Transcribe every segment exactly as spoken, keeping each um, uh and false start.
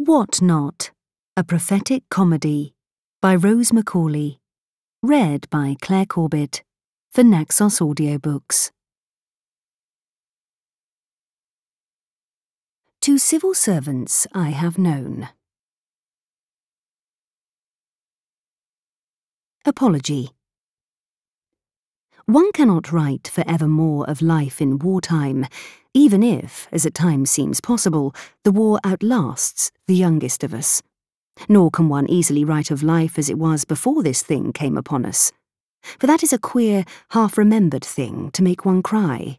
What Not? A Prophetic Comedy by Rose Macaulay. Read by Clare Corbett for Naxos Audiobooks. To civil servants I have known. Apology. One cannot write for evermore of life in wartime, even if, as at times seems possible, the war outlasts the youngest of us. Nor can one easily write of life as it was before this thing came upon us, for that is a queer, half-remembered thing to make one cry.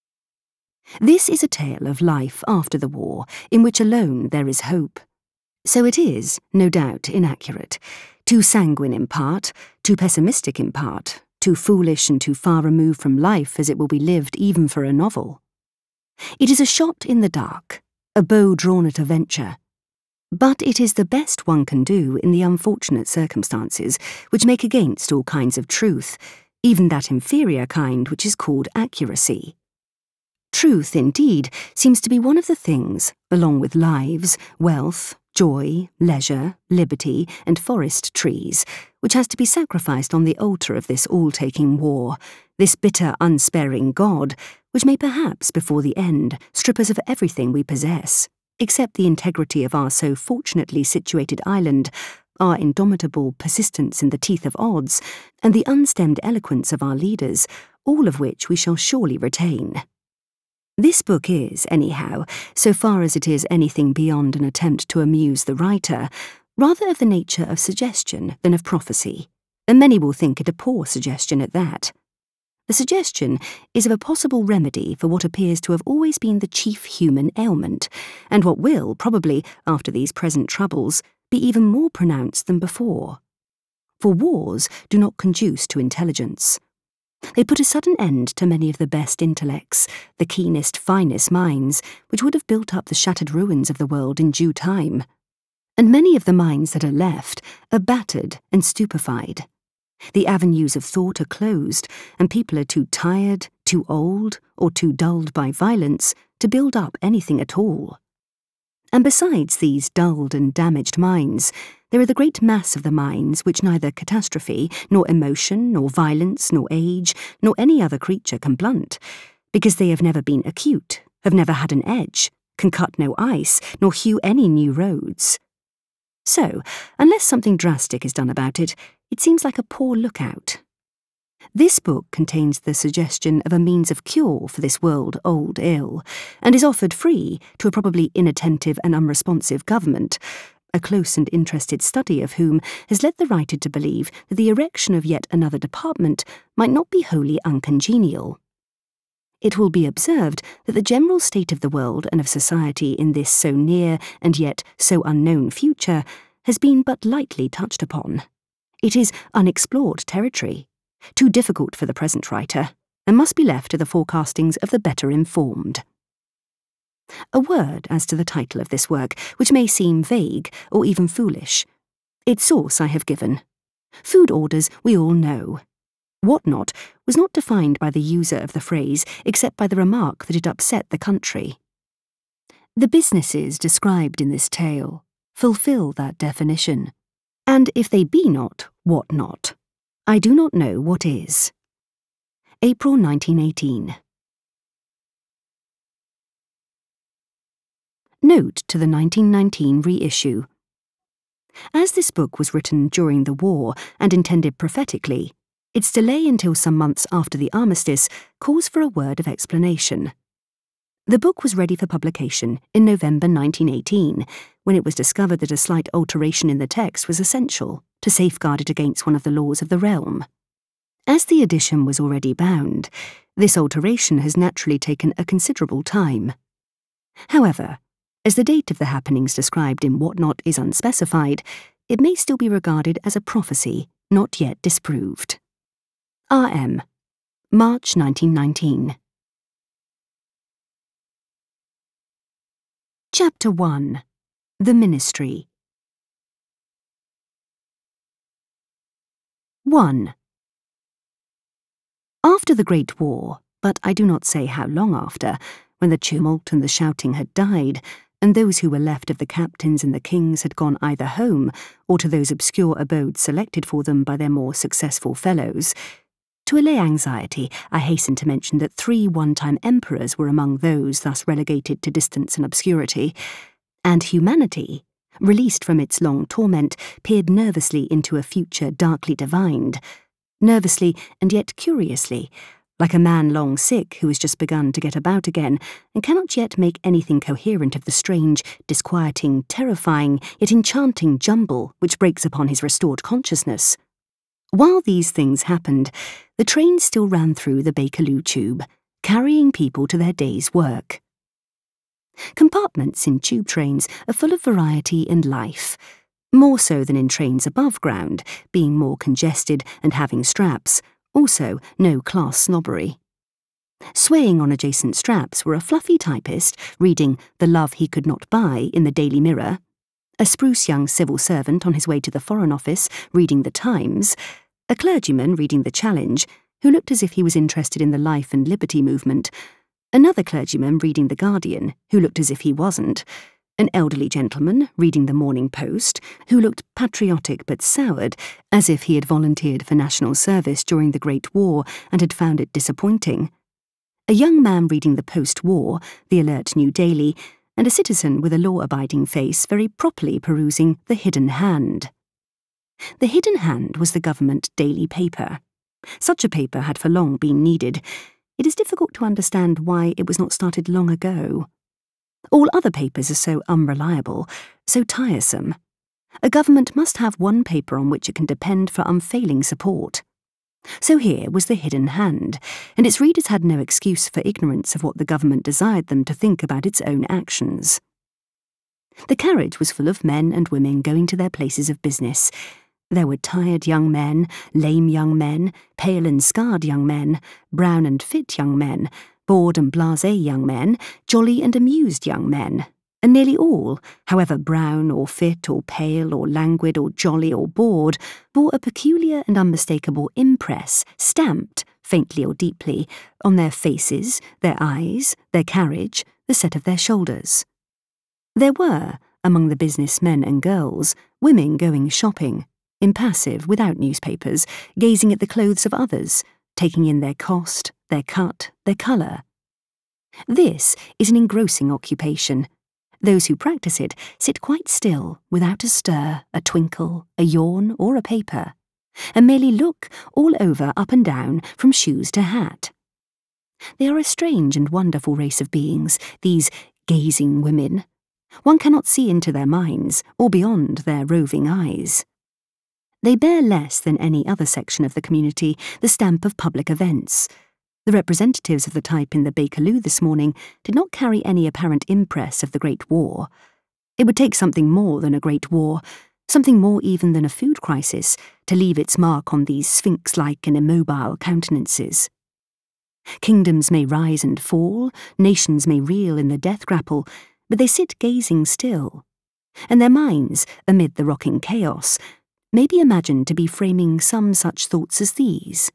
This is a tale of life after the war, in which alone there is hope. So it is, no doubt, inaccurate, too sanguine in part, too pessimistic in part, too foolish and too far removed from life as it will be lived even for a novel. It is a shot in the dark, a bow drawn at a venture. But it is the best one can do in the unfortunate circumstances which make against all kinds of truth, even that inferior kind which is called accuracy. Truth, indeed, seems to be one of the things, along with lives, wealth, joy, leisure, liberty, and forest trees, which has to be sacrificed on the altar of this all-taking war, this bitter, unsparing God, which may perhaps, before the end, strip us of everything we possess, except the integrity of our so fortunately situated island, our indomitable persistence in the teeth of odds, and the unstemmed eloquence of our leaders, all of which we shall surely retain. This book is, anyhow, so far as it is anything beyond an attempt to amuse the writer, rather of the nature of suggestion than of prophecy, and many will think it a poor suggestion at that. The suggestion is of a possible remedy for what appears to have always been the chief human ailment, and what will, probably, after these present troubles, be even more pronounced than before. For wars do not conduce to intelligence. They put a sudden end to many of the best intellects, the keenest, finest minds, which would have built up the shattered ruins of the world in due time. And many of the minds that are left are battered and stupefied. The avenues of thought are closed, and people are too tired, too old, or too dulled by violence to build up anything at all. And besides these dulled and damaged minds, there are the great mass of the minds which neither catastrophe, nor emotion, nor violence, nor age, nor any other creature can blunt, because they have never been acute, have never had an edge, can cut no ice, nor hew any new roads. So, unless something drastic is done about it, it seems like a poor lookout. This book contains the suggestion of a means of cure for this world-old ill, and is offered free to a probably inattentive and unresponsive government, a close and interested study of whom has led the writer to believe that the erection of yet another department might not be wholly uncongenial. It will be observed that the general state of the world and of society in this so near and yet so unknown future has been but lightly touched upon. It is unexplored territory, too difficult for the present writer, and must be left to the forecastings of the better informed. A word as to the title of this work, which may seem vague or even foolish. Its source I have given. Food orders we all know. What Not was not defined by the user of the phrase except by the remark that it upset the country. The businesses described in this tale fulfill that definition, and if they be not what not, I do not know what is. April nineteen eighteen. Note to the nineteen nineteen reissue. As this book was written during the war and intended prophetically, its delay until some months after the armistice calls for a word of explanation. The book was ready for publication in November nineteen eighteen, when it was discovered that a slight alteration in the text was essential to safeguard it against one of the laws of the realm. As the edition was already bound, this alteration has naturally taken a considerable time. However, as the date of the happenings described in What Not is unspecified, it may still be regarded as a prophecy not yet disproved. R M March nineteen nineteen. Chapter one. The Ministry. one. After the Great War, but I do not say how long after, when the tumult and the shouting had died, and those who were left of the captains and the kings had gone either home or to those obscure abodes selected for them by their more successful fellows. To allay anxiety, I hasten to mention that three one-time emperors were among those thus relegated to distance and obscurity, and humanity, released from its long torment, peered nervously into a future darkly divined, nervously and yet curiously, like a man long sick who has just begun to get about again and cannot yet make anything coherent of the strange, disquieting, terrifying, yet enchanting jumble which breaks upon his restored consciousness. While these things happened, the train still ran through the Bakerloo tube, carrying people to their day's work. Compartments in tube trains are full of variety and life, more so than in trains above ground, being more congested and having straps, also no class snobbery. Swaying on adjacent straps were a fluffy typist reading The Love He Could Not Buy in the Daily Mirror, a spruce young civil servant on his way to the Foreign Office reading the Times, a clergyman reading the Challenge, who looked as if he was interested in the life and liberty movement, another clergyman reading the Guardian, who looked as if he wasn't, an elderly gentleman reading the Morning Post, who looked patriotic but soured, as if he had volunteered for national service during the Great War and had found it disappointing, a young man reading the Post-War, the alert New Daily, and a citizen with a law-abiding face very properly perusing The Hidden Hand. The Hidden Hand was the government daily paper. Such a paper had for long been needed. It is difficult to understand why it was not started long ago. All other papers are so unreliable, so tiresome. A government must have one paper on which it can depend for unfailing support. So here was The Hidden Hand, and its readers had no excuse for ignorance of what the government desired them to think about its own actions. The carriage was full of men and women going to their places of business. There were tired young men, lame young men, pale and scarred young men, brown and fit young men, bored and blasé young men, jolly and amused young men, and nearly all, however brown or fit or pale or languid or jolly or bored, bore a peculiar and unmistakable impress, stamped, faintly or deeply, on their faces, their eyes, their carriage, the set of their shoulders. There were, among the business men and girls, women going shopping, impassive, without newspapers, gazing at the clothes of others, taking in their cost, their cut, their colour. This is an engrossing occupation. Those who practice it sit quite still, without a stir, a twinkle, a yawn, or a paper, and merely look all over up and down from shoes to hat. They are a strange and wonderful race of beings, these gazing women. One cannot see into their minds, or beyond their roving eyes. They bear less than any other section of the community the stamp of public events. The representatives of the type in the Bakerloo this morning did not carry any apparent impress of the Great War. It would take something more than a Great War, something more even than a food crisis, to leave its mark on these sphinx-like and immobile countenances. Kingdoms may rise and fall, nations may reel in the death grapple, but they sit gazing still, and their minds, amid the rocking chaos, may be imagined to be framing some such thoughts as these.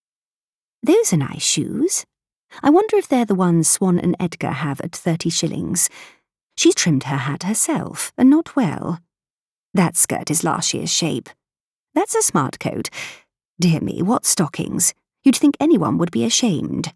Those are nice shoes. I wonder if they're the ones Swan and Edgar have at thirty shillings. She's trimmed her hat herself, and not well. That skirt is last year's shape. That's a smart coat. Dear me, what stockings. You'd think anyone would be ashamed.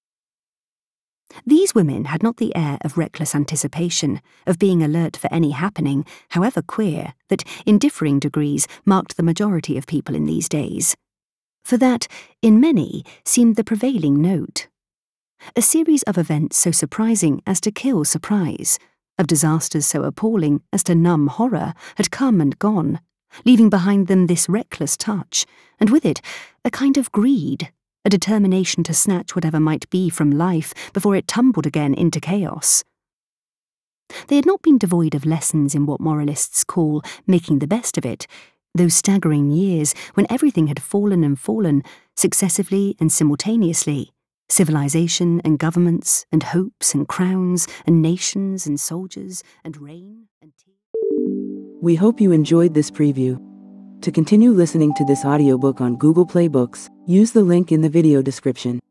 These women had not the air of reckless anticipation, of being alert for any happening, however queer, that, in differing degrees, marked the majority of people in these days. For that, in many, seemed the prevailing note. A series of events so surprising as to kill surprise, of disasters so appalling as to numb horror, had come and gone, leaving behind them this reckless touch, and with it a kind of greed, a determination to snatch whatever might be from life before it tumbled again into chaos. They had not been devoid of lessons in what moralists call making the best of it, those staggering years when everything had fallen and fallen, successively and simultaneously, civilization and governments and hopes and crowns and nations and soldiers and rain and tea. We hope you enjoyed this preview. To continue listening to this audiobook on Google Play Books, use the link in the video description.